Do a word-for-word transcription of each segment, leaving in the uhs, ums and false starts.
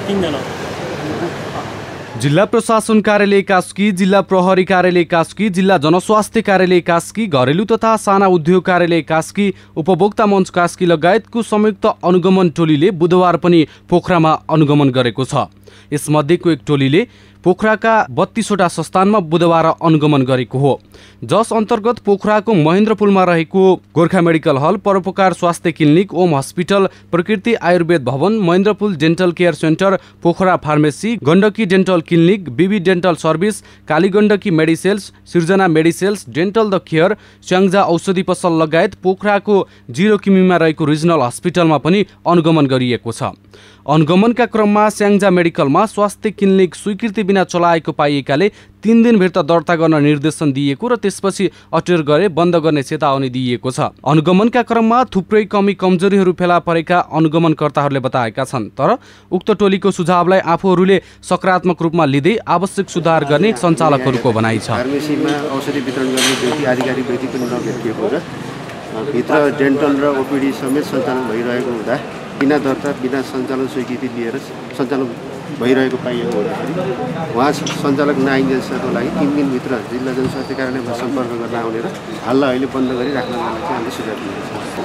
तीनजना। जिल्ला प्रशासन कार्यालय कास्की, जिल्ला प्रहरी कार्यालय कास्की, जिल्ला जनस्वास्थ्य कार्यालय कास्की, घरेलु तथा साना उद्योग कार्यालय कास्की, उपभोक्ता मञ्च कास्की लगायतको संयुक्त अनुगमन टोलीले बुधबार पनि पोखरामा अनुगमन गरेको छ। यसमध्येको एक टोलीले पोखराका बत्तीसवटा संस्थानमा बुधबार अनुगमन गरेको हो, जस अन्तर्गत पोखराको महेन्द्रपुलमा रहेको गोर्खा मेडिकल हल, परोपकार स्वास्थ्य clinic, Om hospital, Prakriti Ayurveda Bhawan, Mahendrapul dental care centre, Pokhara pharmacy, Gandaki dental clinic, B B dental service, Kaligandaki medisales, Srijana medisales, dental the care, Syangja औषधि पसल लगायत पोखराको जिरो किमीमा रहेको रिजनल हस्पिटलमा पनि अनुगमन गरिएको छ। अनुगमनका क्रममा स्याङ्जा मेडिकलमा स्वास्थ्य क्लिनिक स्वीकृति बिना चलाएको पाइएकाले तीन दिनभित्र दर्ता गर्न निर्देशन दिएको र त्यसपछि अटेर गरे बन्द गर्ने चेतावनी दिइएको छ। अनुगमनका क्रममा थुप्रै कमी कमजोरीहरू फेला परेका अनुगमनकर्ताहरूले बताएका छन्, तर उक्त टोलीको सुझावलाई आफूहरूले सकारात्मक रूपमा लिँदै आवश्यक सुधार गर्ने सञ्चालकहरूको भनाइ छ। फार्मेसीमा औषधि वितरण गर्ने व्यक्ति आधिकारिक व्यक्ति पनि नभेटिएको र भित्र डेन्टल र ओपिडी समेत सञ्चालन भइरहेको हुँदा बिना दर्ता बिना सञ्चालन स्वीकृति लिएर सञ्चालन भइरहेको पाइएको हुँदाखेरि उहाँ सञ्चालक नआइन्जेलसम्मको लागि तिन दिनभित्र जिल्ला जनस्वास्थ्य कार्यालयमा सम्पर्क गर्न आउने र हाललाई अहिले बन्द गरी राख्नको लागि चाहिँ हामीले सुझाव दिएको छ।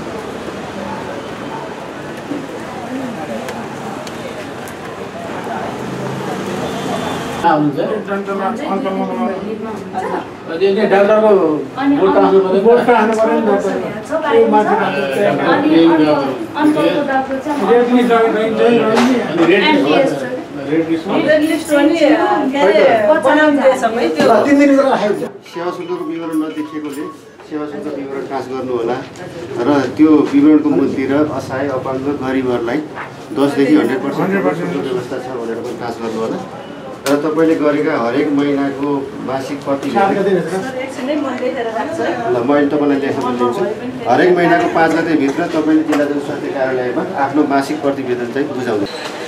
सेवा शुल्कको विवरण नदेखिएकोले सेवा शुल्क विवरण ट्रान्स गर्नु होला र त्यो विवरणको मुद्दी र असहाय अपाङ्ग गरिबहरूलाई दसदेखि हन्ड्रेड पर्सेन्ट व्यवस्था छ भनेर पनि ट्रान्स गर्नु होला र तपाईँले गरेका हरेक महिनाको मासिक प्रतिवेदन ल मैले तपाईँलाई लेख्न दिन्छु। हरेक महिनाको पाँच गतेभित्र तपाईँले जिल्ला जनस्वास्थ्य कार्यालयमा आफ्नो मासिक प्रतिवेदन चाहिँ बुझाउनु।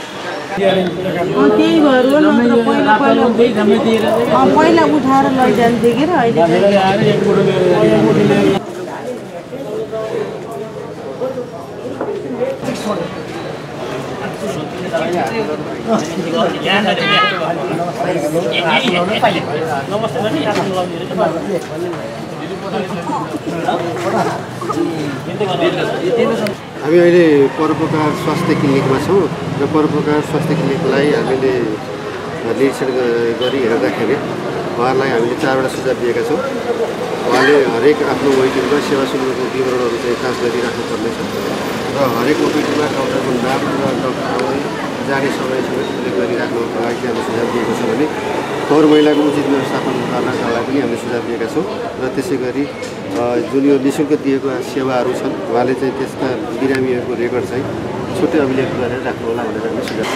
पहिला उठाएर लैजान्थे कि र अहिले हामी अहिले परोपकार स्वास्थ्य क्लिनिकमा छौँ र परोपकार स्वास्थ्य क्लिनिकलाई हामीले निरीक्षण गरी हेर्दाखेरि उहाँलाई हामीले चारवटा सुझाव दिएका छौँ। उहाँले हरेक आफ्नो वेटिङमा सेवा शुल्कको विवरणहरू चाहिँ ट्रान्स गरिराख्नु पर्नेछ र हरेक ओपिडीमा डाक्टरको नाम र डाक्टर जाने समय समेत उल्लेख गरिराख्नुको लागि चाहिँ हामीले सुझाव दिएको छ भने फोहोर मैलाको उचित व्यवस्थापन गर्नका लागि पनि हामीले सुझाव दिएका छौँ र त्यसै गरी जुन यो निःशुल्क दिएको सेवाहरू छन् उहाँले चाहिँ त्यसका बिरामीहरूको रेकर्ड चाहिँ छुट्टै अभिलेख गरेर राख्नु होला भनेर हामीले सुझाव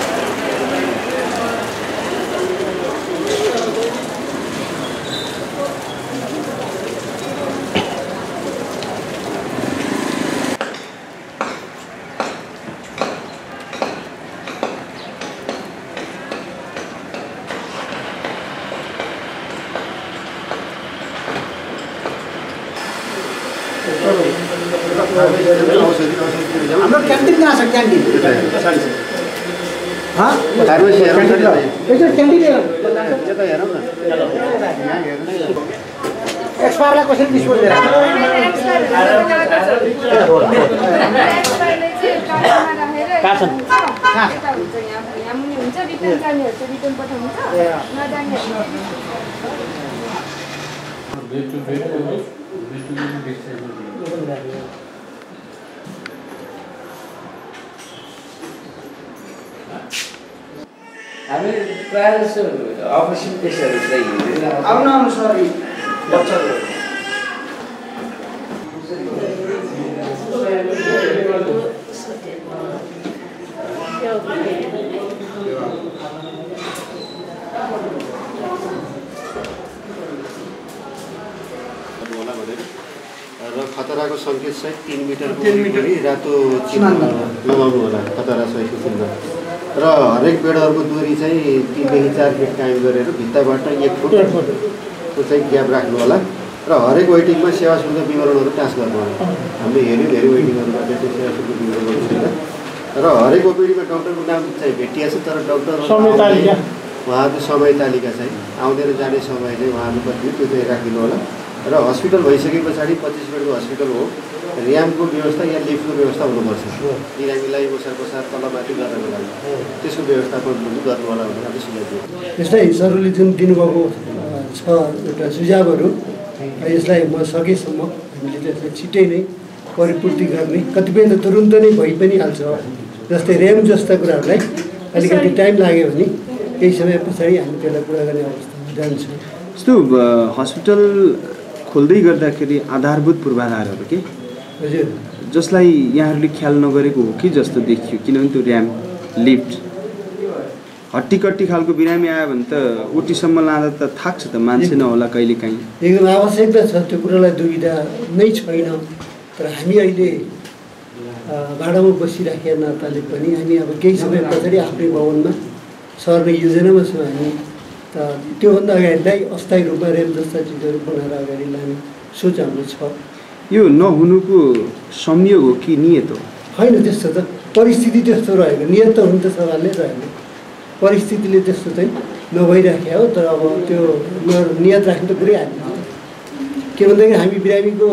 हाम्रो क्यान्टिन कहाँ छ? क्यान्टिन हाँ फार्मेसी हेरौँ न यसो क्यान्टिन यता हेरौँ न एक्सपायरलाई कसरी डिस्पोज गरेर कहाँ छन्? हामी प्रायः जस्तो अपरेसन केसहरू चाहिँ आउनु आउनु सरी बच्चाहरू र खतराको सङ्केत सहित तिन मिटर वरिपरि रातो चिन्ह लगाउनु होला खतरा सहितको चिन्ह र हरेक बेडहरूको दूरी चाहिँ तिनदेखि चार फिट कायम गरेर भित्ताबाट एक फुटको चाहिँ ग्याप राख्नु होला र हरेक वेटिङमा सेवा शुल्क विवरणहरू ट्रान्स गर्नु होला। हामीले हेऱ्यौँ धेरै वेटिङहरूबाट चाहिँ सेवा शुल्क विवरणहरू छैन र र हरेक ओपिडीमा डक्टरको नाम चाहिँ भेटिएको छ, तर डक्टर समय तालिका उहाँको समय तालिका चाहिँ आउँदै जाने समय चाहिँ उहाँहरू कति त्यो चाहिँ राखिदिनु होला। र हस्पिटल भइसके पछाडि पच्चिस बेडको हस्पिटल हो, र्याम्पको व्यवस्था या लिफ्टको व्यवस्था हुनुपर्छ। बिरामीलाई ओसार पसार तलमाथि गर्नको लागि त्यसको व्यवस्थापन पनि गर्नु होला भनेर हामी सुझाव दियौँ। यस्तै सरले जुन दिनुभएको छ एउटा सुझावहरू, यसलाई म सकेसम्म हामीले त्यसलाई छिट्टै नै परिपूर्ति गर्ने, कतिपय त तुरुन्त नै भइ पनि हाल्छ। जस्तै ऱ्याम जस्ता कुराहरूलाई अलिकति टाइम लाग्यो भने केही समय पछाडि हामी त्यसलाई पुरा गर्ने अवस्थामा जान्छौँ। यस्तो हस्पिटल खोल्दै गर्दाखेरि आधारभूत पूर्वाधारहरू के हजुर, जसलाई यहाँहरूले ख्याल नगरेको हो कि जस्तो देखियो, किनभने त्यो ऱ्याम्प लिफ्ट हट्टीकट्टी खालको बिरामी आयो भने त ओटीसम्म लाँदा त थाक्छ त, मान्छे नहोला कहिले काहीँ। एकदम आवश्यकता छ, त्यो कुरालाई दुविधा नै छैन। तर हामी अहिले भाडामा बसिराखेका नाताले पनि हामी अब केही समय पछाडि आफ्नै भवनमा सर्ने योजनामा छौँ हामी। त त्योभन्दा अगाडि नै अस्थायी रूपमा रेल जस्ता चिजहरू बनाएर अगाडि लाने सोच हाम्रो छ। यो नहुनुको संयोग हो कि नियत हो? होइन, त्यस्तो त परिस्थिति त्यस्तो रहेको, नियत त हुनु त सवालले रहेन, परिस्थितिले त्यस्तो चाहिँ नभइराखेको हो। तर अब त्यो नियत राख्नु त पुरै हामी के भन्दाखेरि हामी बिरामीको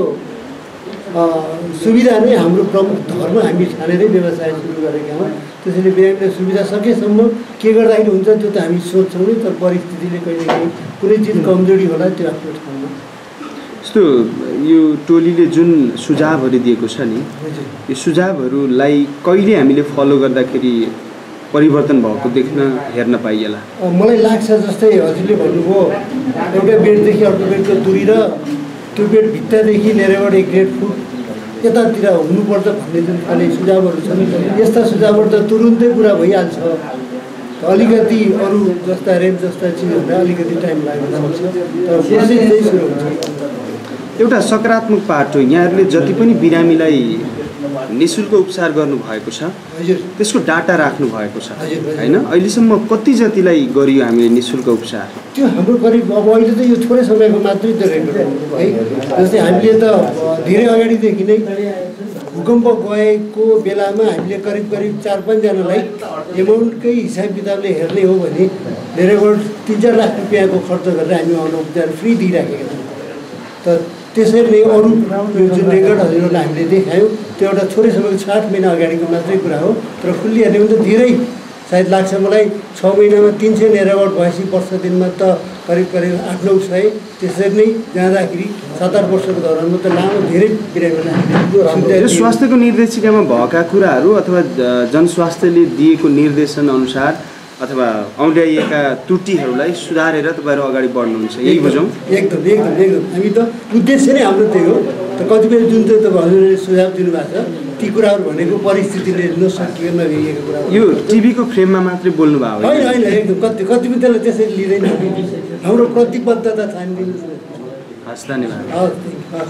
सुविधा नै हाम्रो प्रमुख धर्म हामी ठानेरै व्यवसाय सुरु गरेका हौँ। त्यसैले बिरामीलाई सुविधा सकेसम्म के गर्दाखेरि हुन्छ त्यो त हामी सोध्छौँ नै, तर परिस्थितिले कहिलेकाहीँ कुनै चिज कमजोरी होला त्यो आफ्नो ठाउँमा। यस्तो यो टोलीले जुन सुझावहरू दिएको छ नि, यो सुझावहरूलाई कहिले हामीले फलो गर्दाखेरि परिवर्तन भएको देख्न हेर्न पाइएला? मलाई लाग्छ जस्तै हजुरले भन्नुभयो एउटा बेडदेखि अर्को बेडको दूरी र त्यो बेड भित्तादेखि लिएरबाट एक डेढ फुट यतातिर हुनुपर्छ भन्ने जुन खाले सुझावहरू छन्, यस्ता सुझावहरू त तुरुन्तै पुरा भइहाल्छ। अलिकति अरू जस्ता रेन्ज जस्ता चिजहरूलाई अलिकति टाइम लाग्न सक्छ, तर प्रोसेस चाहिँ सुरु हुन्छ। एउटा सकारात्मक पाटो, यहाँहरूले जति पनि बिरामीलाई निःशुल्क उपचार गर्नुभएको छ त्यसको डाटा राख्नु भएको छ होइन? अहिलेसम्म कति जतिलाई गरियो हामीले निःशुल्क उपचार? त्यो हाम्रो करिब अब अहिले त यो थोरै समयको मात्रै त रेकर्ड है। जस्तै हामीले त धेरै अगाडिदेखि नै भूकम्प गएको बेलामा हामीले करिब करिब चार पाँचजनालाई एमाउन्टकै हिसाब किताबले हेर्ने हो भने धेरैबाट तिन चार लाख रुपियाँको खर्च गरेर हामी उहाँलाई उपचार फ्री दिइराखेका छौँ। त त्यसरी नै अरू जुन रेकर्ड हजुरहरूलाई हामीले देखायौँ त्यो एउटा थोरै समयको छ आठ महिना अगाडिको मात्रै कुरा हो। तर खुल्ली हेर्ने भने त धेरै सायद लाग्छ मलाई छ महिनामा तिन सय नेरावट भएपछि वर्ष दिनमा त करिब करिब आठ नौ सय, त्यसरी नै जाँदाखेरि सात आठ वर्षको दौरानमा त लामो धेरै बिरामीलाई स्वास्थ्यको निर्देशिकामा भएका कुराहरू अथवा जनस्वास्थ्यले दिएको निर्देशन अनुसार अथवा औँल्याइएका त्रुटिहरूलाई सुधारेर तपाईँहरू अगाडि बढ्नुहुन्छ, यही बुझौँ? एकदम एकदम एकदम हामी त उद्देश्य नै हाम्रो त्यही हो। त कतिपय जुन चाहिँ तपाईँ हजुरले सुझाव दिनुभएको छ ती कुराहरू भनेको परिस्थितिले नसकिएर नभइएको कुरा यो टिभीको फ्रेममा मात्रै बोल्नु भयो होइन होइन एकदम कति कतिपय त्यसलाई त्यसरी लिँदैन। हाम्रो प्रतिबद्धता छ हामी दिनु। हस्, धन्यवाद। हस् हस्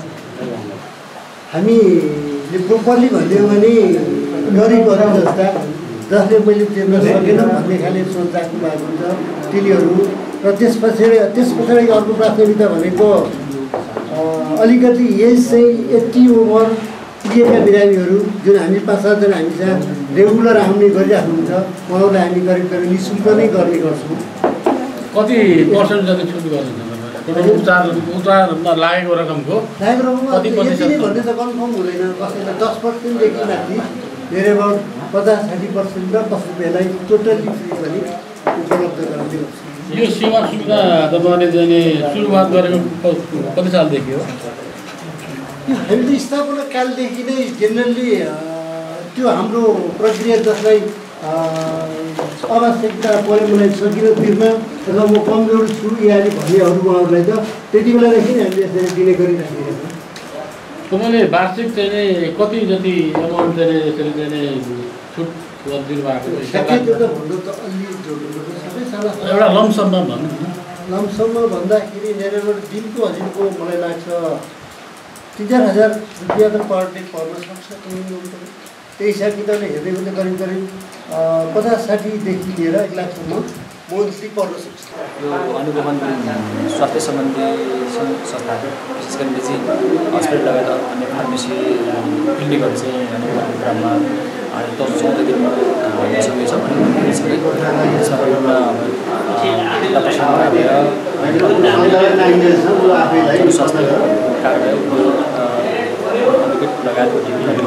हामीले प्रोपरली भनिदियो भने गरिबहरू जस्ता जसले मैले तिर्न सकेन भन्ने खाले सोच राख्नु भएको हुन्छ तिनीहरू। र त्यस पछाडि त्यस पछाडि अर्को प्राथमिकता भनेको अलिकति एज चाहिँ यति ओभर पुगेका बिरामीहरू जुन हामी पाँच सातजना हामीसँग रेगुलर आउने गरिराख्नुहुन्छ उहाँहरूलाई हामी करिब करिब नि शुल्क नै गर्ने गर्छौँ। कति पर्सेन्ट जति छुट गर्नुहुन्छ उपचार उपचारमा लागेको रकमको? लागेको रकम यति नै भन्ने त कन्फर्म हुँदैन, कसैलाई दस पर्सेन्टदेखि माथि धेरैबाट पचास साठी पर्सेन्ट र कसैलाई टोटल्ली फ्री पनि उपलब्ध गराउँदै गर्छौँ। यो सेवा सुविधा तपाईँले चाहिँ सुरुवात गरेको कति सालदेखि हो? हामीले स्थापना कालदेखि नै जेनरली त्यो हाम्रो प्रक्रिया जसलाई आवश्यकता पऱ्यो मलाई सकिन तिर्न अथवा म कमजोर छु यहाँले भन्नेहरू उहाँहरूलाई त त्यति बेलादेखि हामीले यसरी दिने गरिराखेका छौँ। तपाईँले वार्षिक चाहिँ नि कति जति एमाउन्ट चाहिँ यसरी चाहिँ छुट दिनु भएको? त्यो त भन्नु त अलि सबै साला एउटा लमसममा भन्नु लमसममा भन्दाखेरि यहाँबाट दिनको हजुरको मलाई लाग्छ तिन चार हजार रुपियाँ त पर डे पर्न सक्छ। त्यही हिसाब किताबले हेर्दै भने करिब करिब पचास साठीदेखि लिएर एक लाखसम्म मन्थली पर्न सक्छ। यो अनुगमन स्वास्थ्य सम्बन्धी संस्था विशेष गरी निजी हस्पिटल लगायत अन्य फार्मेसी क्लिनिकहरू चाहिँ अनुगमन क्रममा त चौध दिनमा भइसकेको छ भने सँगै स्वास्थ्य कार्यालय लगायतको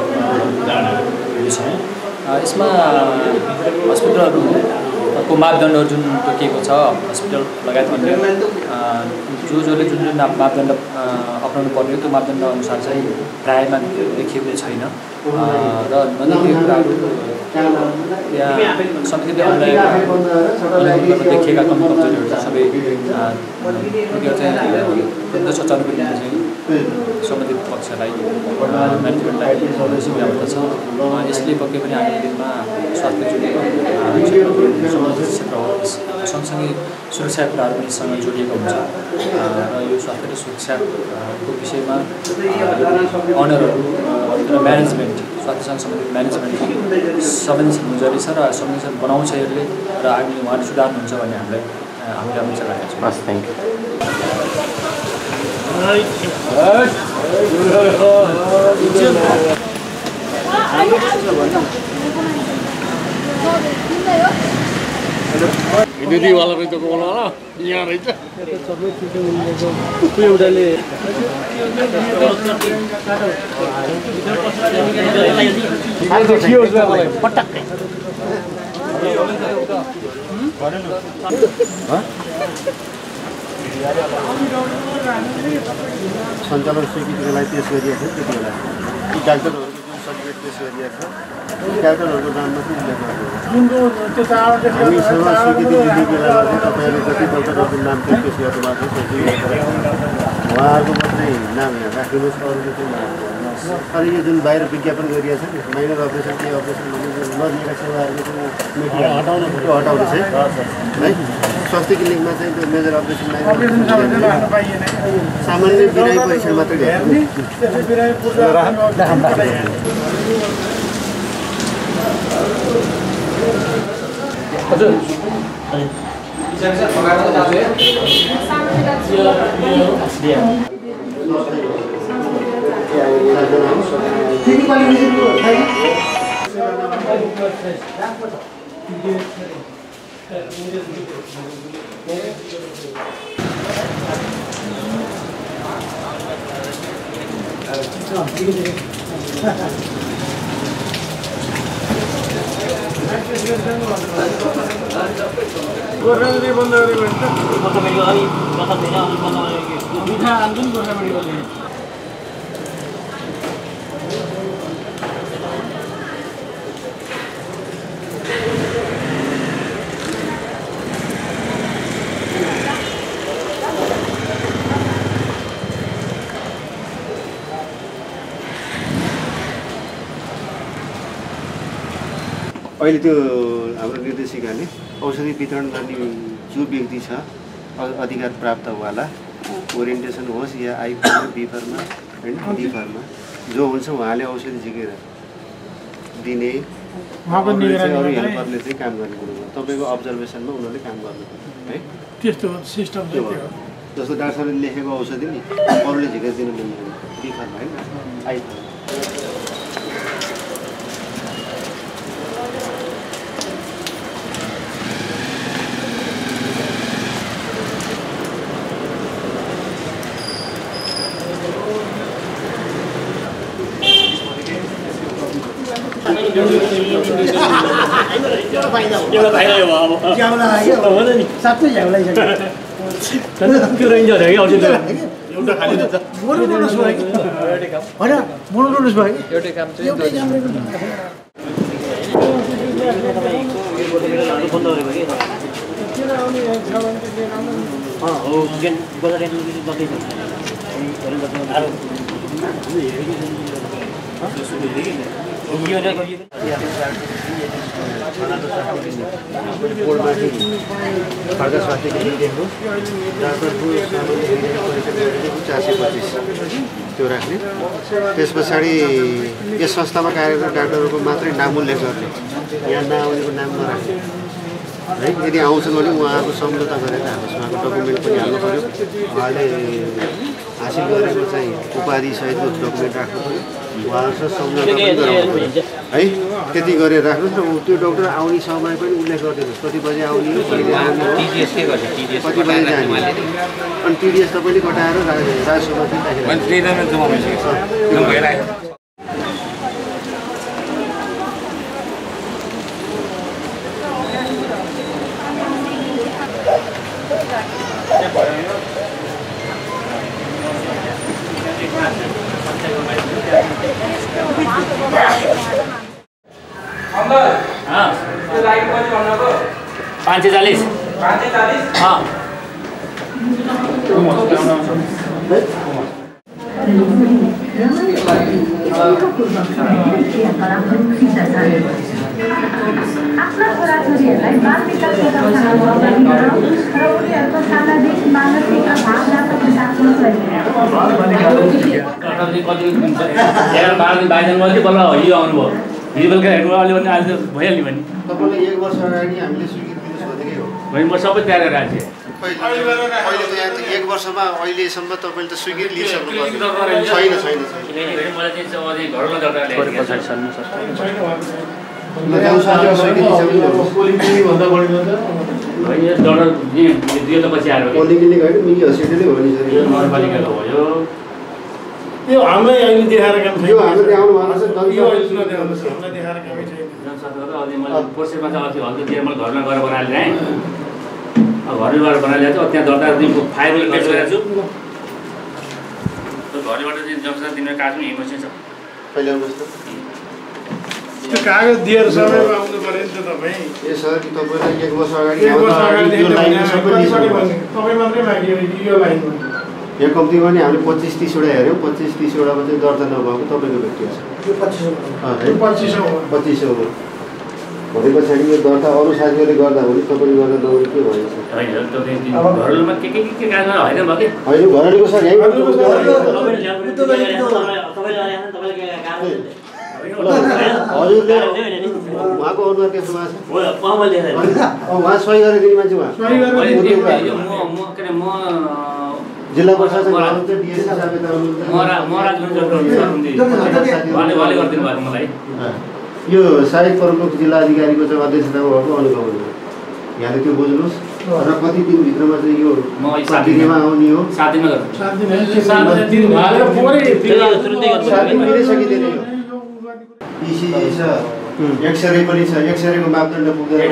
छ। यसमा हस्पिटलहरूको मापदण्डहरू जुन तोकिएको छ हस्पिटल लगायत अन्य जो जसले जुन जुन मापदण्ड अप्नाउनु पर्ने त्यो मापदण्ड अनुसार चाहिँ प्रायःमा देखिएको छैन र नदेखिएको कुराहरू यहाँ संस्कृति अनुयायीहरू देखिएका कमी कमजोरीहरू चाहिँ सबै त्रुटिहरू चाहिँ द्रुत सच्याउनुको निम्ति चाहिँ सम्बन्धित पक्षलाई म्यानेजमेन्टलाई सुविधा हुँदछ। यसले पक्कै पनि आगामी दिनमा स्वास्थ्य जोडिएको सम्बन्धित क्षेत्र हो। सँगसँगै सुरक्षा कुराहरू पनि सँग जोडिएको हुन्छ र यो स्वास्थ्य र सुरक्षाको विषयमा अनरहरू र म्यानेजमेन्ट स्वास्थ्यसँग सम्बन्धित म्यानेजमेन्ट संवेदनशील हुनु जरुरी छ र संवेदनशील बनाउँछ यसले र आगामी उहाँहरू सुधार्नुहुन्छ भन्ने हामीलाई हामीले अपेक्षा गरेका छौँ। हस्, थ्याङ्क यू। दिदीवाला रहेछ कोला यहाँ रहेछ एउटाले पटक्कै सञ्चालन स्वीकृतिलाई पेस गरिएको थियो त्यति बेला यी डाक्टरहरूको जुन सर्टिफिकेट पेस गरिएको छ डाक्टरहरूको नाम मात्रै उल्लेख गर्नु हामीसँग स्वीकृति दिने बेलामा चाहिँ तपाईँहरूले जति डाक्टरहरूको नाम चाहिँ पेस गर्नु भएको छ उहाँहरूको मात्रै नाम यहाँ राखिदिनुहोस् अरूले चाहिँ अनि यो जुन बाहिर विज्ञापन गरिएको छ नि माइनर अपरेसन केही अपरेसन नदिएका सेवाहरूको चाहिँ हटाउनु त्यो हटाउनु चाहिँ है स्वास्थ्य क्लिनिकमा चाहिँ त्यो मेजर अपरेसन सामान्य बिरामी परीक्षण मात्रै हजुर गोर्खाली बन्द गरेको हुन्छ गोर्खालीको अलि कथा छैन अलि बन्द गरेको मिठा आउँछ नि गोर्खालीको अहिले त्यो हाम्रो निर्देशिकाले औषधि वितरण गर्ने जो व्यक्ति छ अधिकार प्राप्तवाला ओरिएन्टेसन होस् या आई फर्मा बी फर्मा होइन डी फर्मा जो हुन्छ उहाँले औषधि झिकेर दिने अरू हेल्परले चाहिँ काम गर्ने कुरो हो। तपाईँको अब्जर्भेसनमा उनीहरूले काम गर्नुपर्छ है त्यस्तो सिस्टम त्यो हो। जस्तो डाक्टर साहबले लेखेको औषधि नि अरूले झिकेर दिनु मिल्दैन बी फर्मा होइन आई फर्मा एउटा फाइदा हो अब ज्याउला हो नि साँच्चै ज्याउला त्यो रेन्ज हो कि औषध एउटा खाली मोनोटोनस भयो कि होइन मोनोटोनस भयो कि एउटै काम चाहिँ एउटै काम बन्द गरेको कि हो बजार बोर्डमाथि खड्का स्वास्थ्य केन्द्र देख्नु डाक्टरको सामान्य चार सय पच्चिस त्यो राख्ने। त्यस पछाडि यस संस्थामा कार्यरत डाक्टरहरूको मात्रै नाम उल्लेख गर्ने, यहाँ नआउनेको नाम नराख्ने है। यदि आउँछन् भने उहाँहरूको सम्झौता गरेर हाल्नुहोस्, उहाँको डकुमेन्ट पनि हाल्नु पऱ्यो, उहाँले हासिल गरेको चाहिँ उपाधि सहितको डकुमेन्ट राख्नु पऱ्यो, उहाँहरूसँग सम्झौता पनि गराउनु पऱ्यो है। त्यति गरेर राख्नुहोस् न। त्यो डाक्टर आउने समय पनि उल्लेख गरिदिनुहोस्, कति बजी आउने हो, कहिले आउने हो, कति बजी जाने। अनि टिडिएस तपाईँले कटाएर राजसभामा राखेर पाँच सय चालिस पाँच सय चालिस हाँ आफ्ना छोराछोरीहरूलाई बाल विकासको तर्फबाट अगाडि बढाउँ र उनीहरूको सामाजिक मानसिक र भावनात्मक विकासमा तपाईँलाई एक वर्ष अगाडि हामीले स्वीकृति दिनुहोस् भनेकै हो। म सबै तयार गरेर राखेँ। एक वर्षमा अहिलेसम्म तपाईँले त स्वीकृति लिइसक्नु पर्ने छैन छैन पोलिक्लिनिक होइन, मिनी हस्पिटलै हो नि सर, नगरपालिकाको भयो। यो हामीलाई अहिले देखाएर काम यो हाम्रो त्यहाँ आउनु भएको छ। पोस्टरमा चाहिँ अस्ति हल्का दिएर मैले घरमा गएर बनाएर ल्याएँ, घरमा गएर बनाएर ल्याएको छु। त्यहाँ दर्ता फाइल मैले पेस गरेको छु। घरबाट चाहिँ जङ्सन दिने कागज हिँड्नु छ। कहिले आउनुहोस् त, त्यो कागज दिएर समयमा आउनु पर्यो नि त तपाईँ। ए सर कि तपाईँलाई एक वर्ष अगाडि एक वर्ष अगाडि यो लाइन सबै लिइसक्नु तपाईँ मात्रै बाँकी यो लाइनमा। यो कम्तीमा नि हामीले पच्चिस तिसवटा हेऱ्यौँ, पच्चिस तिसवटामा चाहिँ दर्ता नभएको तपाईँको व्यक्ति छ पच्चिस सौ पच्चिस सौ हो भने पछाडि यो दर्ता अरू साथीहरूले गर्दा भने तपाईँले गर्दा नहुने के भएछ? होइन घरडीको सर यहीँ हजुरले उहाँको अनुहार त्यसमा छ, उहाँ सही गरेर दिने मान्छे उहाँ जिल्ला प्रशासन यो सहायक प्रमुख जिल्ला अधिकारीको चाहिँ अध्यक्षतामा भएको अनुभव हुनु यहाँले त्यो बुझ्नुहोस्। र कति दिनभित्रमा चाहिँ यो प्रक्रियामा आउने हो? सात दिनमा सकिँदैन। यो इसिजी छ, एक्सरे पनि छ, एक्सरेको मापदण्ड पुग्दैन।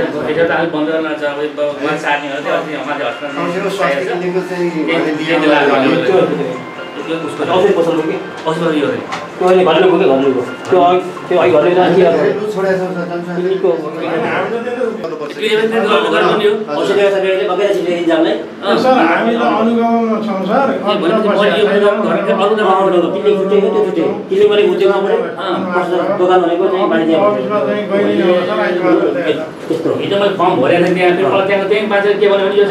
त्यो घरले पुग्यो घरले त्यो त्यो अघि घरले सर हामी त अनुगमनमा छौँ सर। दोकान भनेको चाहिँ हिजो मैले फर्म भरेको थिएँ त्यहाँ त्यहाँ त्यही मान्छे के भन्यो भने यो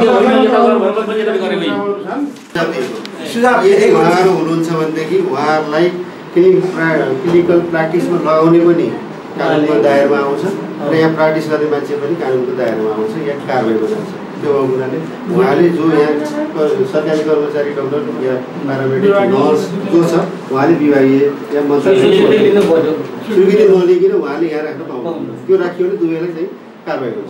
चाहिँ यदि उहाँहरू हुनुहुन्छ भनेदेखि उहाँहरूलाई क्लिनिक क्लिनिकल प्र्याक्टिसमा लगाउने पनि कानुनको दायरामा आउँछ र यहाँ प्र्याक्टिस गर्ने मान्छे पनि कानुनको दायरामा आउँछ, यहाँ कारबाहीमा जान्छ। त्यो हुनाले उहाँले जो यहाँ सरकारी कर्मचारी डाक्टर या प्यारामेडिक नर्स जो छ उहाँले विभागीय या मन्त्रालय स्वीकृति नलिकन उहाँले यहाँ राख्न पाउनु, त्यो राखियो भने दुवैलाई चाहिँ कारबाही हुन्छ।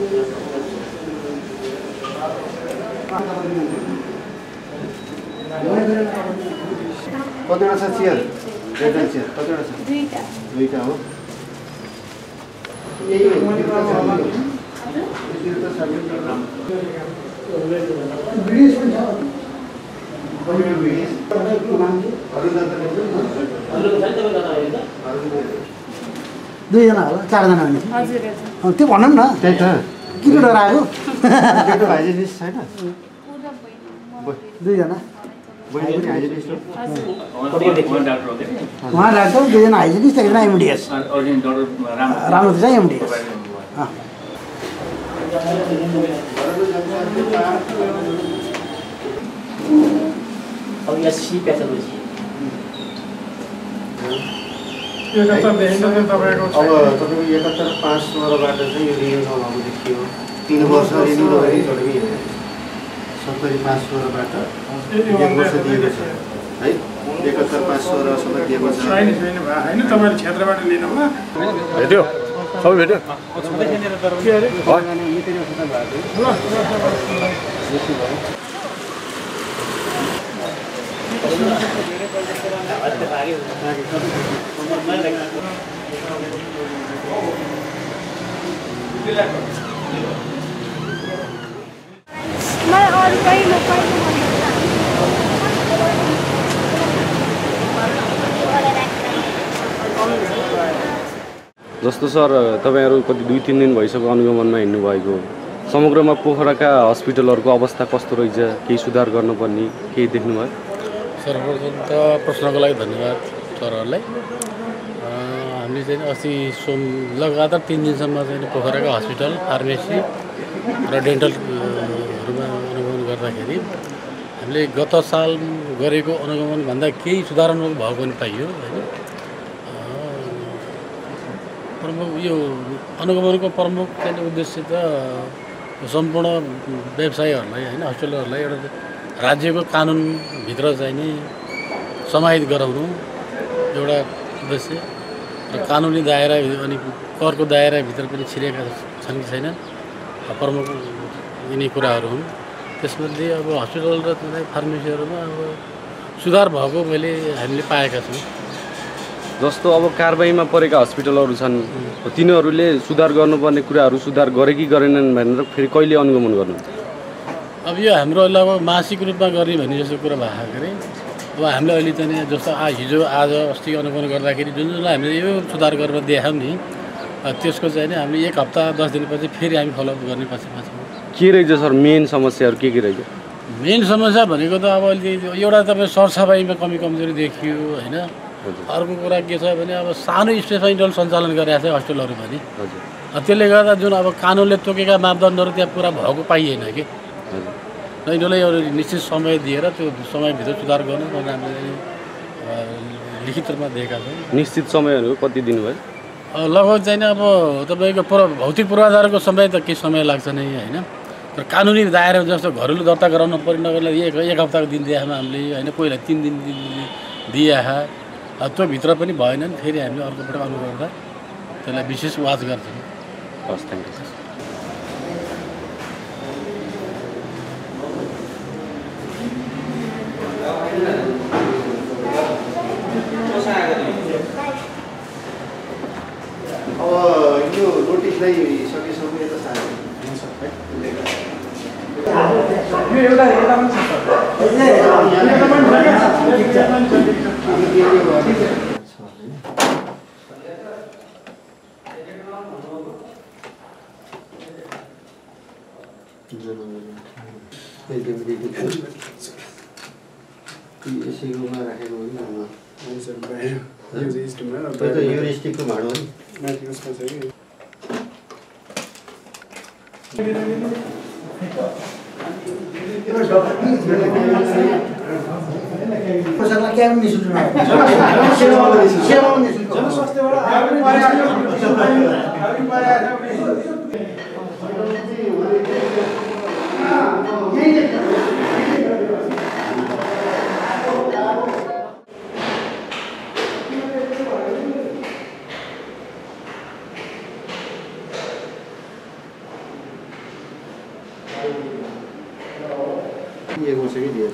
कतिवटा छ चेयर? डेन्टल चेयर कतिवटा छ? दुईटा दुईटा हो। यही हो दुईजना होला चारजना भने त्यो भनौँ न। त्यही त किन डराएको? हाइजेनिस्ट छैन दुईजना बहिनी पनि हाइजेनिस्ट हो। उहाँ डाक्टर दुईजना हाइजेनिस्ट एकजना एमडिएस राम्रो छ एमडिएस अब यहाँ सी प्याथोलोजी अब तपाईँको एकहत्तर पाँच सोह्रबाट चाहिँ यो रिन्यू नभएको देखियो तिन वर्ष रिन्यू नभएकै चढ्यो यहाँ सत्तरी पाँच सोह्रबाट एक वर्ष दिएको छ है एकहत्तर पाँच सोह्रसम्म दिएको छ होइन तपाईँले क्षेत्रबाट लिनुभयो भेट्यो सबै भेट्यो मैं और कई लोग जस्तो सर तपाईँहरू कति दुई तिन दिन भइसक्यो अनुगमनमा हिँड्नुभएको समग्रमा पोखराका हस्पिटलहरूको अवस्था कस्तो रहेछ केही सुधार गर्नुपर्ने केही देख्नुभयो सर्वप्रथम त प्रश्नको लागि धन्यवाद सरहरूलाई हामीले चाहिँ अस्ति सोम लगातार तिन दिनसम्म चाहिँ पोखराका हस्पिटल फार्मेसी र डेन्टलहरूमा अनुगमन गर्दाखेरि हामीले गत साल गरेको अनुगमनभन्दा केही सुधारात्मक भाव पनि पाइयो होइन प्रमुख यो अनुगमनको प्रमुख चाहिँ उद्देश्य त सम्पूर्ण व्यवसायीहरूलाई होइन हस्पिटलहरूलाई एउटा राज्यको कानुनभित्र चाहिँ नि समाहित गराउनु एउटा उद्देश्य र कानुनी दायरा अनि करको दायराभित्र पनि छिरेका छन् कि छैनन् प्रमुख यिनी कुराहरू हुन्। त्यसमध्ये अब हस्पिटल र फार्मेसीहरूमा अब सुधार भएको मैले हामीले पाएका छौँ। जस्तो अब कारबाहीमा परेका हस्पिटलहरू छन् तिनीहरूले सुधार गर्नुपर्ने कुराहरू सुधार गरे कि गरेनन् भनेर फेरि कहिले अनुगमन गर्नु अब यो हाम्रो लगभग मासिक रूपमा गर्ने भन्ने जस्तो कुरा भएको अरे अब हामीले अहिले चाहिँ जस्तो आ हिजो आज अस्ति अनुगमन गर्दाखेरि जुन जुन हामीले यो सुधार गरेर देखायौँ नि त्यसको चाहिँ नि हामीले एक हप्ता दस दिनपछि फेरि हामी फलोअप गर्ने पछि पछि के रहेछ सर मेन समस्याहरू के के रहेछ मेन समस्या भनेको त अब अहिले एउटा तपाईँ सरसफाइमा कमी कमजोरी देखियो होइन अर्को कुरा के छ भने अब सानो स्पेसमा इन्टरनल सञ्चालन गरिरहेको छ हस्पिटलहरू पनि त्यसले गर्दा जुन अब कानुनले तोकेका मापदण्डहरू त्यहाँ पुरा भएको पाइएन कि र यिनीहरूलाई एउटा निश्चित समय दिएर त्यो समयभित्र सुधार गर्नु भनेर हामीले लिखित रूपमा दिएका छौँ। निश्चित समयहरू कति दिन भयो लगभग चाहिँ अब तपाईँको पुरा भौतिक पूर्वाधारको समय त केही समय लाग्छ नै होइन तर कानुनी दायरा जस्तो घरेलु दर्ता गराउनु पर्ने एक एक हप्ताको दिन दिएमा हामीले होइन पहिला तिन दिन दिए त्योभित्र पनि भएन नि फेरि हामीले अर्कोपल्ट अनु गर्दा त्यसलाई विशेष वाच गर्छौँ। हस् थ्याङ्क यू अब यो नोटिसलाई सकेसम्म यता साह्रो यो एउटा एउटा पनि यसैमा राखेको हो यो रिस्टिकको भाँडो हो एक वर्षकै दिएछ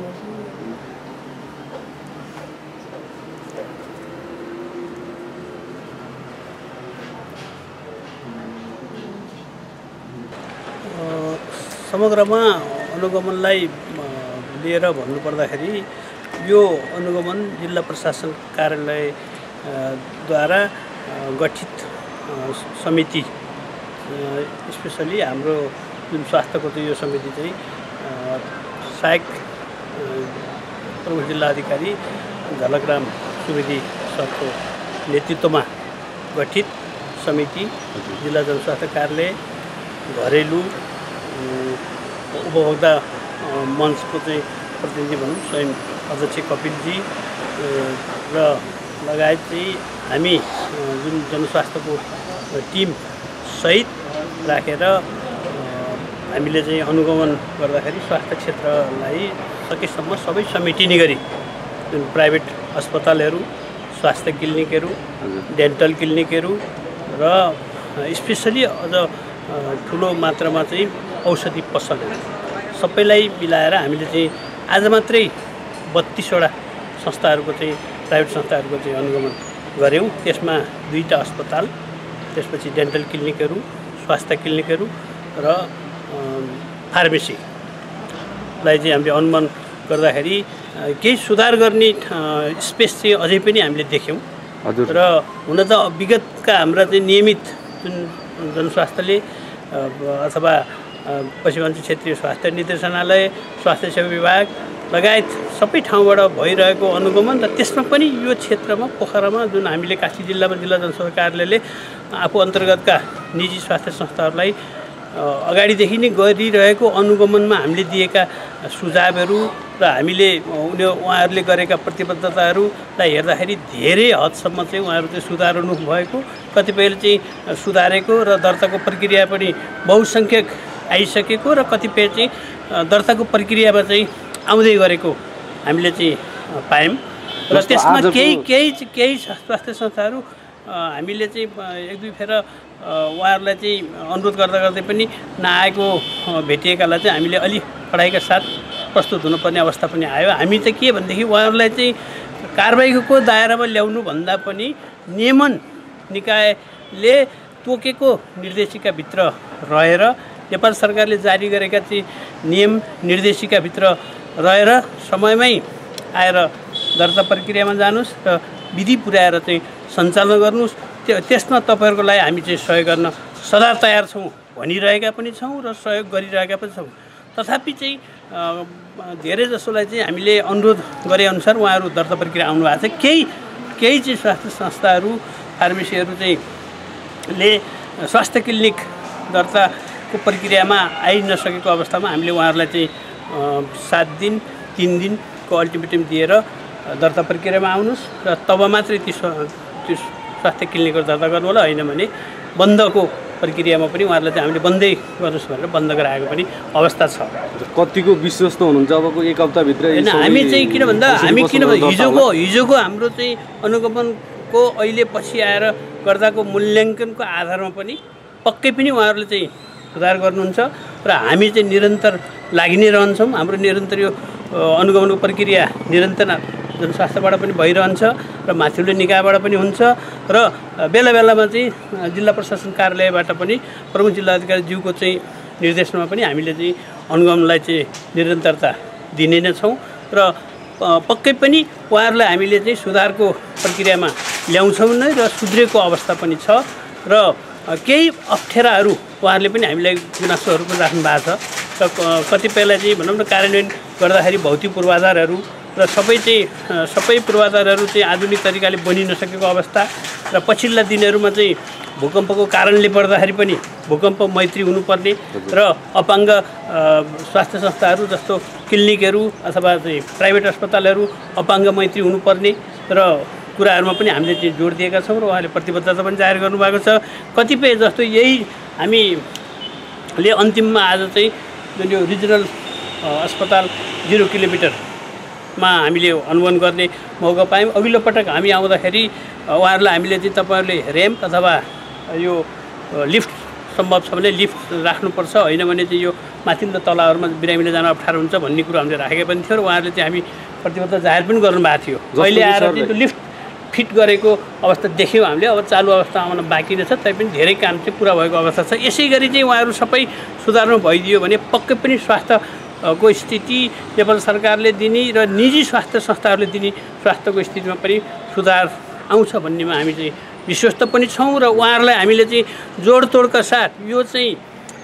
समग्रमा अनुगमनलाई लिएर भन्नुपर्दाखेरि यो अनुगमन जिल्ला प्रशासन कार्यालयद्वारा गठित समिति स्पेसली हाम्रो जुन स्वास्थ्यको चाहिँ यो समिति चाहिँ सहायक प्रमुख जिल्ला अधिकारी झलकराम सुवेदी सरको नेतृत्वमा गठित समिति, जिल्ला जनस्वास्थ्य कार्यालय, घरेलु उपभोक्ता मञ्चको चाहिँ प्रतिनिधि भनौँ स्वयं अध्यक्ष कपिलजी र लगायत चाहिँ हामी जुन जनस्वास्थ्यको टिम सहित राखेर हामीले चाहिँ अनुगमन गर्दाखेरि स्वास्थ्य क्षेत्रलाई सकेसम्म सबै समेटिने गरी जुन प्राइभेट अस्पतालहरू, स्वास्थ्य क्लिनिकहरू, डेन्टल क्लिनिकहरू र स्पेसली अझ ठुलो मात्रामा चाहिँ औषधि पसलहरू सबैलाई मिलाएर हामीले चाहिँ आज मात्रै बत्तीसवटा संस्थाहरूको चाहिँ प्राइभेट संस्थाहरूको चाहिँ अनुगमन गऱ्यौँ। त्यसमा दुईवटा अस्पताल, त्यसपछि डेन्टल क्लिनिकहरू, स्वास्थ्य क्लिनिकहरू र फार्मेसीलाई चाहिँ हामीले अनुगमन गर्दाखेरि केही सुधार गर्ने स्पेस चाहिँ अझै पनि हामीले देख्यौँ। र हुन त विगतका हाम्रा चाहिँ नियमित जुन जनस्वास्थ्यले अथवा पश्चिमाञ्चल क्षेत्रीय स्वास्थ्य निर्देशनालय, स्वास्थ्य सेवा विभाग लगायत सबै ठाउँबाट भइरहेको अनुगमन र त्यसमा पनि यो क्षेत्रमा पोखरामा जुन हामीले कास्की जिल्लामा जिल्ला जनस्वास्थ्य कार्यालयले आफू अन्तर्गतका निजी स्वास्थ्य संस्थाहरूलाई अगाडिदेखि नै गरिरहेको अनुगमनमा हामीले दिएका सुझावहरू र हामीले उनी उहाँहरूले गरेका प्रतिबद्धताहरूलाई हेर्दाखेरि धेरै हदसम्म चाहिँ उहाँहरू चाहिँ सुधार्नु भएको, कतिपयले चाहिँ सुधारेको र दर्ताको प्रक्रिया पनि बहुसङ्ख्यक आइसकेको र कतिपय चाहिँ दर्ताको प्रक्रियामा चाहिँ आउँदै गरेको हामीले चाहिँ पायौँ। र त्यसमा केही केही केही स्वास्थ्य संस्थाहरू हामीले चाहिँ एक दुई फेर उहाँहरूलाई चाहिँ अनुरोध गर्दा गर्दै पनि नआएको भेटिएकालाई चाहिँ हामीले अलि कडाइका साथ प्रस्तुत हुनुपर्ने अवस्था पनि आयो। हामी चाहिँ के भनेदेखि उहाँहरूलाई चाहिँ कारबाहीको दायरामा ल्याउनु भन्दा पनि नियमन निकायले तोकेको निर्देशिकाभित्र रहेर नेपाल सरकारले जारी गरेका चाहिँ नियम निर्देशिकाभित्र रहेर समयमै आएर दर्ता प्रक्रियामा जानुहोस् र विधि पुर्याएर चाहिँ सञ्चालन गर्नुहोस्। त्यो त्यसमा तपाईँहरूको लागि हामी चाहिँ सहयोग गर्न सदा तयार छौँ भनिरहेका पनि छौँ र सहयोग गरिरहेका पनि छौँ। तथापि चाहिँ धेरै जसोलाई चाहिँ हामीले अनुरोध गरेअनुसार उहाँहरू दर्ता प्रक्रिया आउनु भएको छ। केही केही चाहिँ स्वास्थ्य संस्थाहरू, फार्मेसीहरू चाहिँ ले स्वास्थ्य क्लिनिक दर्ताको प्रक्रियामा आइ नसकेको अवस्थामा हामीले उहाँहरूलाई चाहिँ सात दिन तिन दिनको अल्टिमेटम दिएर दर्ता प्रक्रियामा आउनुहोस् र तब मात्रै त्यो त्यो स्वास्थ्य क्लिनिकहरू दर्ता गर्नु होला, होइन भने बन्दको प्रक्रियामा पनि उहाँहरूलाई चाहिँ हामीले बन्दै गर्नुहोस् भनेर बन्द गराएको पनि अवस्था छ। कतिको विश्वस्त हुनुहुन्छ अबको एक हप्ताभित्र? होइन, हामी चाहिँ किन भन्दा हामी किन भन्दा हिजोको हिजोको हाम्रो चाहिँ अनुगमनको अहिले पछि आएर गर्दाको मूल्याङ्कनको आधारमा पनि पक्कै पनि उहाँहरूले चाहिँ सुधार गर्नुहुन्छ र हामी चाहिँ निरन्तर लागि नै रहन्छौँ। हाम्रो निरन्तर यो अनुगमनको प्रक्रिया निरन्तर जनस्वास्थ्यबाट पनि भइरहन्छ र माथिल्लो निकायबाट पनि हुन्छ र बेला बेलामा चाहिँ जिल्ला प्रशासन कार्यालयबाट पनि प्रमुख जिल्ला अधिकारी ज्यूको चाहिँ निर्देशनमा पनि हामीले चाहिँ अनुगमनलाई चाहिँ निरन्तरता दिने नै छौँ र पक्कै पनि उहाँहरूलाई हामीले चाहिँ सुधारको प्रक्रियामा ल्याउँछौँ नै र सुध्रेको अवस्था पनि छ र केही अप्ठ्याराहरू उहाँहरूले पनि हामीलाई गुनासोहरू पनि राख्नु भएको छ र कतिपयलाई चाहिँ भनौँ न कार्यान्वयन गर्दाखेरि भौतिक पूर्वाधारहरू र सबै चाहिँ सबै पूर्वाधारहरू चाहिँ आधुनिक तरिकाले बनि नसकेको अवस्था र पछिल्ला दिनहरूमा चाहिँ भूकम्पको कारणले पर्दाखेरि पनि भूकम्प मैत्री हुनुपर्ने र अपाङ्ग स्वास्थ्य संस्थाहरू जस्तो क्लिनिकहरू अथवा चाहिँ प्राइभेट अस्पतालहरू अपाङ्ग मैत्री हुनुपर्ने र कुराहरूमा पनि हामीले चाहिँ जोड दिएका छौँ र उहाँले प्रतिबद्धता पनि जाहेर गर्नुभएको छ। कतिपय जस्तो यही हामीले अन्तिममा आज चाहिँ जुन यो रिजनल अस्पताल जिरो किलोमिटरमा हामीले अनुगमन गर्ने मौका पायौँ। अघिल्लो पटक हामी आउँदाखेरि उहाँहरूलाई हामीले चाहिँ तपाईँहरूले ऱ्याम्प अथवा यो लिफ्ट सम्भव छ भने लिफ्ट राख्नुपर्छ, होइन भने चाहिँ यो माथिल्लो तलाहरूमा बिरामीले जान अप्ठ्यारो हुन्छ भन्ने कुरो हामीले राखेका पनि थियो र उहाँहरूले चाहिँ हामी प्रतिबद्धता जाहेर पनि गर्नुभएको थियो। अहिले आएर चाहिँ त्यो लिफ्ट फिट गरेको अवस्था देख्यौँ हामीले। अब चालु अवस्था आउन बाँकी नै छ, तैपनि धेरै काम चाहिँ पुरा भएको अवस्था छ। यसै गरी चाहिँ उहाँहरू सबै सुधार्नु भइदियो भने पक्कै पनि स्वास्थ्यको स्थिति नेपाल सरकारले दिने र निजी स्वास्थ्य संस्थाहरूले दिने स्वास्थ्यको स्थितिमा पनि सुधार आउँछ भन्नेमा हामी चाहिँ विश्वस्त पनि छौँ र उहाँहरूलाई हामीले चाहिँ जोडतोडका साथ यो चाहिँ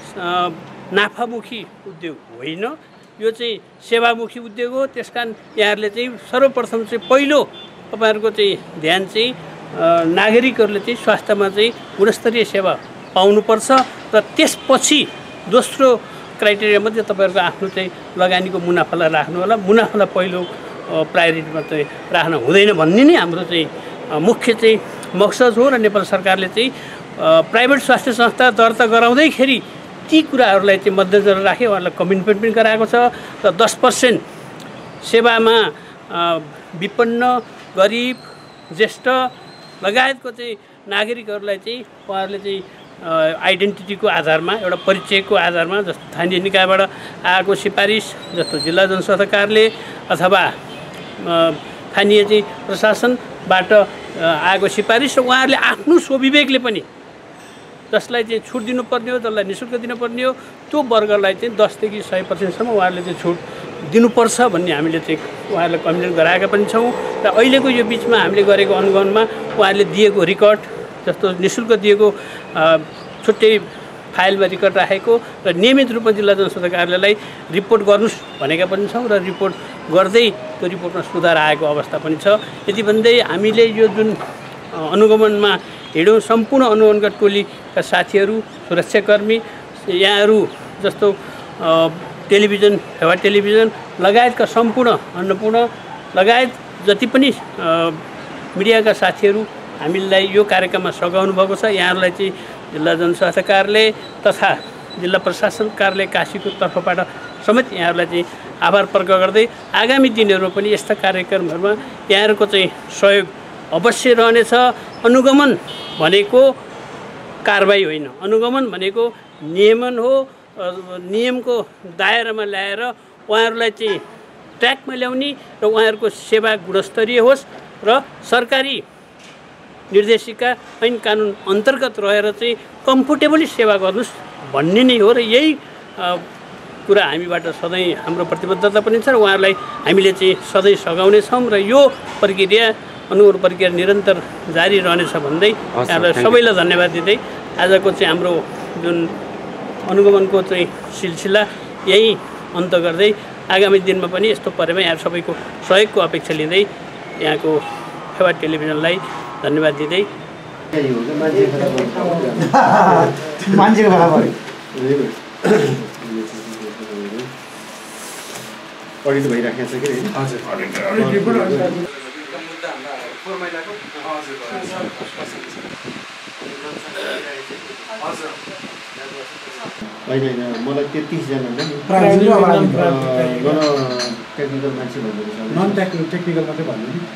नाफामुखी उद्योग होइन, यो चाहिँ सेवामुखी उद्योग हो। त्यस कारण यहाँहरूले चाहिँ सर्वप्रथम चाहिँ पहिलो तपाईँहरूको चाहिँ ध्यान चाहिँ नागरिकहरूले चाहिँ स्वास्थ्यमा चाहिँ गुणस्तरीय सेवा पाउनुपर्छ र त्यसपछि दोस्रो क्राइटेरिया मात्रै तपाईँहरूको आफ्नो चाहिँ लगानीको मुनाफालाई राख्नु होला। मुनाफालाई पहिलो प्रायोरिटीमा चाहिँ राख्न हुँदैन भन्ने नै हाम्रो चाहिँ मुख्य चाहिँ मकसद हो र नेपाल सरकारले चाहिँ प्राइभेट स्वास्थ्य संस्था दर्ता गराउँदैखेरि ती कुराहरूलाई चाहिँ मध्यनजर राखे उहाँहरूलाई कमिटमेन्ट पनि गराएको छ र दस पर्सेन्ट सेवामा विपन्न गरिब ज्येष्ठ लगायतको चाहिँ नागरिकहरूलाई चाहिँ उहाँहरूले चाहिँ आइडेन्टिटीको आधारमा एउटा परिचयको आधारमा जस्तो स्थानीय निकायबाट आएको सिफारिस जस्तो जिल्ला जनस्वास्थ्य कार्यालय अथवा स्थानीय चाहिँ प्रशासनबाट आएको सिफारिस र उहाँहरूले आफ्नो स्वविवेकले पनि जसलाई चाहिँ छुट दिनुपर्ने हो जसलाई निःशुल्क दिनुपर्ने हो त्यो वर्गलाई चाहिँ दसदेखि सय पर्सेन्टसम्म उहाँहरूले चाहिँ छुट दिनुपर्छ भन्ने हामीले चाहिँ उहाँहरूलाई कमिटमेन्ट गराएका पनि छौँ र अहिलेको यो बिचमा हामीले गरेको अनुगमनमा उहाँहरूले दिएको रिकर्ड जस्तो निःशुल्क दिएको छुट्टै फाइलमा रिकर्ड राखेको र नियमित रूपमा जिल्ला जनस्वास्थ्य कार्यालयलाई रिपोर्ट गर्नुहोस् भनेका पनि छौँ र रिपोर्ट गर्दै त्यो रिपोर्टमा सुधार आएको अवस्था पनि छ। यति भन्दै हामीले यो जुन अनुगमनमा हिँड्यौँ सम्पूर्ण अनुगमनका टोलीका साथीहरू सुरक्षाकर्मी यहाँहरू जस्तो टेलिभिजन फेवा टेलिभिजन लगायतका सम्पूर्ण अन्नपूर्ण लगायत जति पनि मिडियाका साथीहरू हामीलाई यो कार्यक्रममा सघाउनु भएको छ। यहाँहरूलाई चाहिँ जिल्ला जनस्वास्थ्य कार्यालय तथा जिल्ला प्रशासन कार्यालय काशीको तर्फबाट समेत यहाँहरूलाई चाहिँ आभार प्रकट गर्दै आगामी दिनहरूमा पनि यस्ता कार्यक्रमहरूमा यहाँहरूको चाहिँ सहयोग अवश्य रहनेछ। अनुगमन भनेको कारबाही होइन, अनुगमन भनेको नियमन हो। नियमको दायरामा ल्याएर उहाँहरूलाई चाहिँ ट्र्याकमा ल्याउने र उहाँहरूको सेवा गुणस्तरीय होस् र सरकारी निर्देशिका ऐन कानुन अन्तर्गत रहेर चाहिँ कम्फोर्टेबली सेवा गर्नुहोस् भन्ने नै हो र यही कुरा हामीबाट सधैँ हाम्रो प्रतिबद्धता पनि छ र उहाँहरूलाई हामीले चाहिँ सधैँ सघाउनेछौँ र यो प्रक्रिया अनुगमन प्रक्रिया निरन्तर जारी रहनेछ भन्दै यहाँलाई सबैलाई धन्यवाद दिँदै आजको चाहिँ हाम्रो जुन अनुगमनको चाहिँ सिलसिला यही अन्त गर्दै आगामी दिनमा पनि यस्तो परेमा यहाँ सबैको सहयोगको अपेक्षा लिँदै यहाँको फेवा टेलिभिजनलाई धन्यवाद दिँदै मान्छेको बराबर अडिट भइराखेको छ कि होइन होइन मलाई तेत्तिसजना नि गन टेक्निकल मान्छे भन्नु नन टेक्निकल मात्रै भन्नु नि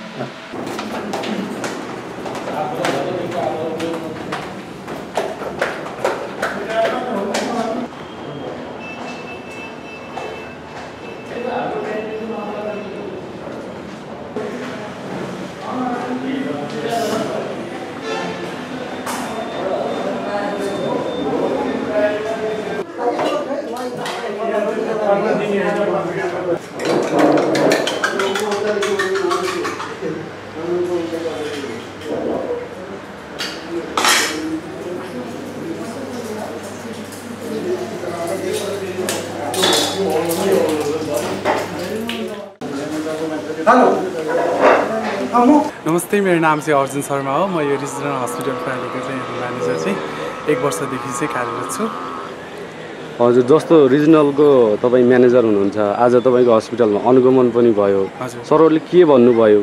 नमस्ते, मेरो नाम चाहिँ अर्जुन शर्मा हो। म यो रिजनल हस्पिटल प्राइभेटको चाहिँ म्यानेजर चाहिँ एक वर्षदेखि चाहिँ कार्यरत छु। हजुर, जस्तो रिजनलको तपाईँ म्यानेजर हुनुहुन्छ, आज तपाईँको हस्पिटलमा अनुगमन पनि भयो। सरहरूले के भन्नुभयो?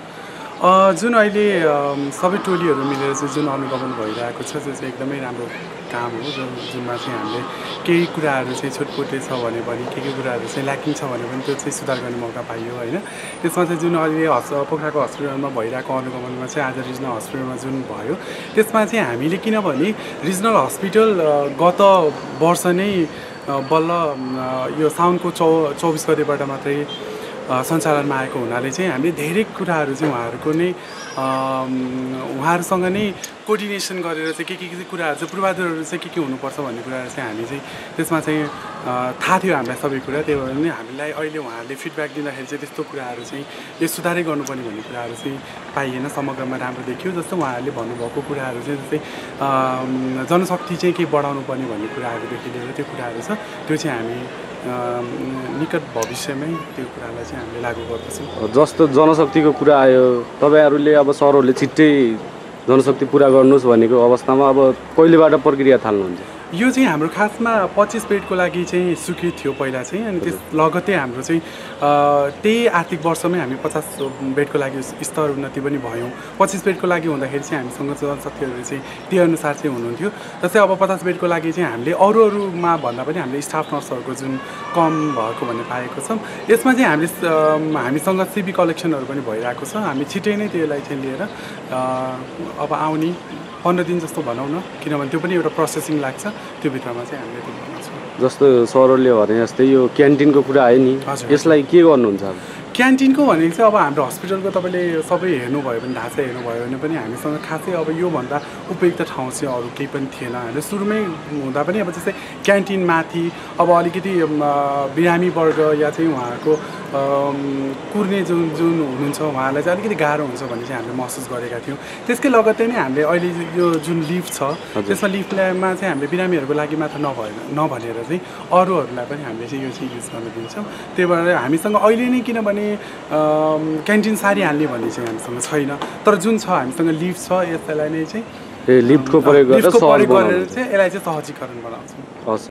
जुन अहिले सबै टोलीहरू मिलेर चाहिँ जुन अनुगमन भइरहेको छ त्यो चाहिँ एकदमै राम्रो काम हो। जुन जुनमा चाहिँ हामीले केही कुराहरू चाहिँ छुटपुटे छ भने पनि के के कुराहरू चाहिँ ल्याकिङ छ भने पनि त्यो चाहिँ सुधार गर्ने मौका पाइयो होइन। त्यसमा चाहिँ जुन अहिले हस् पोखराको हस्पिटलमा भइरहेको अनुगमनमा चाहिँ आज रिजनल हस्पिटलमा जुन भयो त्यसमा चाहिँ हामीले किनभने रिजनल हस्पिटल गत वर्ष नै बल्ल यो साउनको चौ चौबिस गतेबाट मात्रै सञ्चालनमा आएको हुनाले चाहिँ हामीले धेरै कुराहरू चाहिँ उहाँहरूको नै उहाँहरूसँग नै कोर्डिनेसन गरेर चाहिँ के के के कुराहरू चाहिँ पूर्वाधारहरू चाहिँ के के हुनुपर्छ भन्ने कुराहरू चाहिँ हामी चाहिँ त्यसमा चाहिँ थाहा थियो हामीलाई सबै कुरा। त्यही भएर पनि हामीलाई अहिले उहाँहरूले फिडब्याक दिँदाखेरि चाहिँ त्यस्तो कुराहरू चाहिँ यो सुधारै गर्नुपर्ने भन्ने कुराहरू चाहिँ पाइएन, समग्रमा राम्रो देखियो। जस्तो उहाँहरूले भन्नुभएको कुराहरू चाहिँ जस्तै जनशक्ति चाहिँ के बढाउनु पर्ने भन्ने कुराहरूदेखि लिएर त्यो कुराहरू छ, त्यो चाहिँ हामी निकट भविष्यमै त्यो कुरालाई चाहिँ हामीले लागू गर्दछौँ। जस्तो जनशक्तिको कुरा आयो, तपाईँहरूले अब सरहरूले छिट्टै जनशक्ति पुरा गर्नुहोस् भनेको अवस्थामा अब कहिलेबाट प्रक्रिया थाल्नुहुन्छ? यो चाहिँ हाम्रो खासमा पच्चिस बेडको लागि चाहिँ स्वीकृत थियो पहिला चाहिँ, अनि त्यस लगत्तै हाम्रो चाहिँ त्यही आर्थिक वर्षमै हामी पचास बेडको लागि स्तर उन्नति पनि भयौँ। पच्चिस बेडको लागि हुँदाखेरि चाहिँ हामीसँग जनशक्तिहरू चाहिँ त्यही अनुसार चाहिँ हुनुहुन्थ्यो। जस्तै अब पचास बेडको लागि चाहिँ हामीले अरू अरूमा भन्दा पनि हामीले स्टाफ नर्सहरूको जुन कम भएको भन्ने पाएको छौँ। यसमा चाहिँ हामीले हामीसँग सिबी कलेक्सनहरू पनि भइरहेको छ। हामी छिट्टै नै त्यसलाई चाहिँ लिएर अब आउने पन्ध्र दिन जस्तो भनौँ न, किनभने त्यो पनि एउटा प्रोसेसिङ लाग्छ, त्यो भित्रमा चाहिँ हामीले त्यो बनाउँछौँ। जस्तो सरले भने जस्तै यो क्यान्टिनको कुरा आयो नि, यसलाई के गर्नुहुन्छ? क्यान्टिनको भनेको चाहिँ अब हाम्रो हस्पिटलको तपाईँले सबै हेर्नुभयो भने ढाँचा हेर्नुभयो भने पनि हामीसँग खासै अब योभन्दा उपयुक्त ठाउँ चाहिँ अरू केही पनि थिएन। हामीले सुरुमै हुँदा पनि अब जस्तै क्यान्टिन माथि अब अलिकति बिरामी वर्ग या चाहिँ उहाँहरूको कुर्ने जुन जुन हुनुहुन्छ उहाँलाई चाहिँ अलिकति गाह्रो हुन्छ भन्ने चाहिँ हामीले महसुस गरेका थियौँ। त्यसकै लगत्तै नै हामीले अहिले यो जुन लिफ्ट छ त्यसमा लिफ्टमा चाहिँ हामीले बिरामीहरूको लागि मात्र नभएर नभनेर चाहिँ अरूहरूलाई पनि हामीले चाहिँ यो चाहिँ युज गर्न दिन्छौँ। त्यही भएर हामीसँग अहिले नै किनभने क्यान्टिन सारिहाल्ने भन्ने चाहिँ हामीसँग छैन, तर जुन छ हामीसँग लिफ्ट छ यसलाई नै चाहिँ लिफ्टको प्रयोग गरेर चाहिँ यसलाई चाहिँ सहजीकरण बनाउँछौँ।